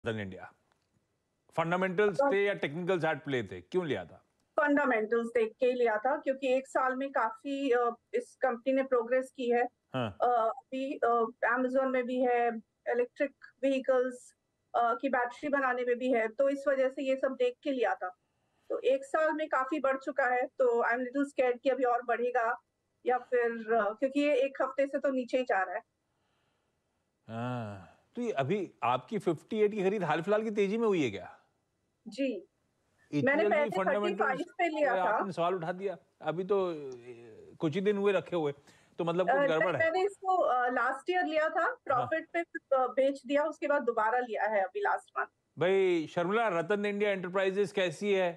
Then India? Fundamentals थे या technicals at play थे? क्यों लिया था? फंडामेंटल्स देख के ही लिया था क्योंकि एक साल में काफी इस कंपनी ने प्रोग्रेस की है। हाँ। अभी अमेज़न में भी है, इलेक्ट्रिक व्हीकल्स की बैटरी बनाने में भी है, तो इस वजह से ये सब देख के लिया था। तो 1 साल में काफी बढ़ चुका है, तो आई एम लिटिल स्कैर्ड कि अभी और बढ़ेगा या फिर क्योंकि ये 1 हफ्ते से तो नीचे ही जा रहा है। तो ये अभी आपकी 58 की खरीद हाल फिलहाल की तेजी में हुई है क्या? जी, इतनी मैंने जल्दी पहले फंडामेंटल्स 35 पे लिया था। आपने सवाल उठा दिया। अभी तो कुछ ही दिन हुए रखे हुए, तो मतलब कुछ नहीं, गड़बड़ है। मैंने इसको लास्ट ईयर लिया था, हाँ। प्रॉफिट पे बेच दिया, उसके बाद दोबारा लिया है अभी लास्ट मंथ। भाई शर्मिला, रतन इंडिया एंटरप्राइजेस कैसी है?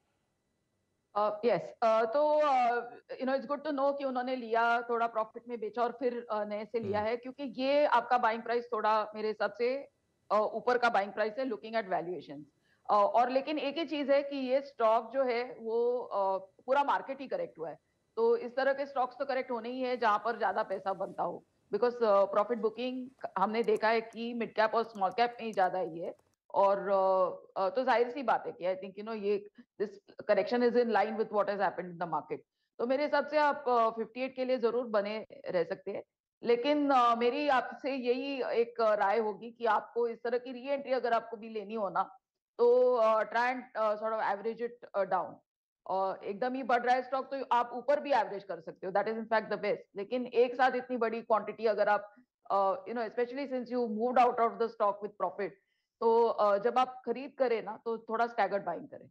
यस, तो इट्स गुड टू नो कि उन्होंने लिया, थोड़ा प्रॉफिट में बेचा और फिर नए से लिया है, क्योंकि ये आपका बाइंग प्राइस थोड़ा मेरे हिसाब से ऊपर का बाइंग प्राइस है लुकिंग एट वैल्यूएशन। और लेकिन एक ही चीज है कि ये स्टॉक जो है वो पूरा मार्केट ही करेक्ट हुआ है। तो इस तरह के स्टॉक्स तो करेक्ट होने ही है जहां पर ज्यादा पैसा बनता हो, बिकॉज प्रॉफिट बुकिंग हमने देखा है कि मिड कैप और स्मॉल कैप में ही ज्यादा ही है। और तो जाहिर सी बात है कि आई थिंक ये this correction is in line with what has happened in the market. तो मेरे हिसाब से आप 58 के लिए जरूर बने रह सकते हैं। लेकिन मेरी आपसे यही एक राय होगी कि आपको इस तरह की री एंट्री अगर आपको भी लेनी हो ना, तो try and sort of average it down. और एकदम ही बढ़ रहा है स्टॉक तो आप ऊपर भी एवरेज कर सकते हो, that is in fact the best. लेकिन एक साथ इतनी बड़ी क्वांटिटी अगर आप specially since you moved out of the stock with profit, तो जब आप खरीद करें ना तो थोड़ा स्टैगर्ड बाइंग करें।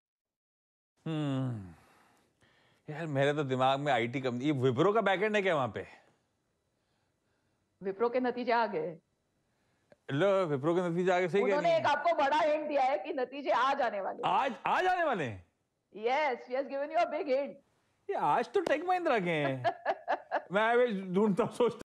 यार मेरे तो दिमाग में आईटी कंपनी, ये विप्रो का बैकएंड है क्या वहां पे? विप्रो के नतीजे आ गए। लो, विप्रो के नतीजे आगे सही कह रही उन्होंने एक हैं। आपको बड़ा हिंट दिया है कि नतीजे आ जाने वाले हैं। आज आने वाले हैं? Yes, she has given you a big hint. ये आज तो टेक महिंद्रा के हैं। मैं ढूंढता सोचता